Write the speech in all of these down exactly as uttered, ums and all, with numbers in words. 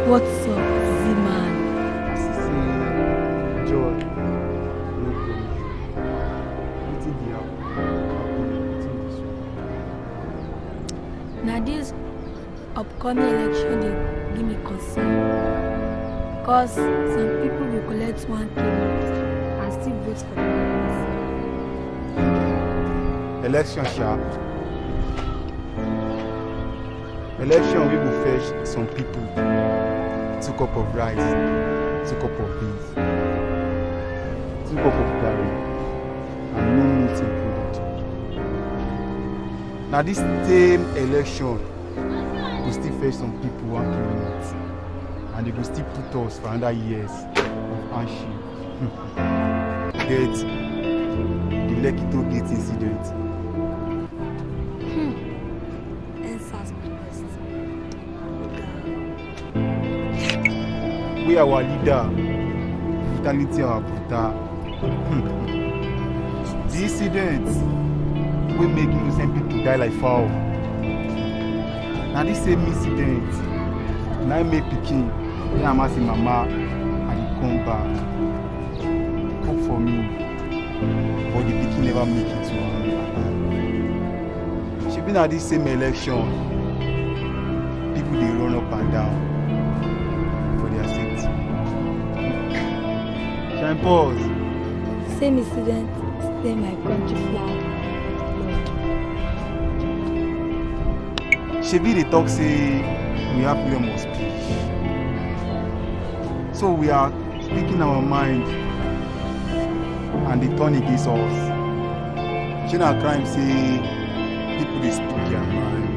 What's up, Z-Man? As you say, joy, no promise. Wetin dey happen? Now this upcoming election dey give me concern. Cause some people will collect one K and still vote for the Election sha. Election we go fetch some people. Two cup of rice, two cup of beans, two cup of garri, and no meat included. Now this same election go still fetch some people one kilometer, and they go still put us for another years of hardship. Get the Lekki toll gate incident. Hmm. Answers protest. We our leader, brutality our brutal. The incident we make innocent people die like fowl. Now this same incident, now make pikin, me and my mama, and he come back, cook for me, but the pikin never make it to her. She been at this same election, people they run up and down. Shine pause. Same incident, stay my country flag. Shebi dey talk say we have freedom of speech. So we are speaking our mind and they turn against us. Shey na crime say people dey speak their mind.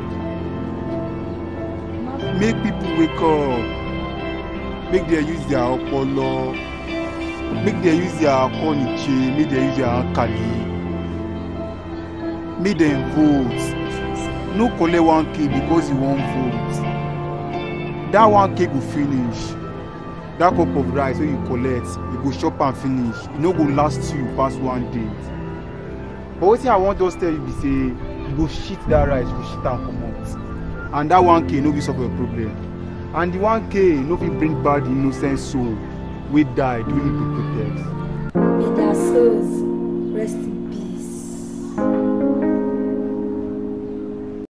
Make people wake up. Make them use their opolo. Make them use their koniche. Make them use their akali. Make them vote. No collect one K because you won't vote. That one K go finish. That cup of rice wey you collect, you go chop and finish. E no go last you pass one day. But wetin I wan just tell you be say you go shit that rice, you go shit am comot. And that one K no fit solve your problem. And the one K no fit bring back the innocent soul wey die during the protest. May their souls rest in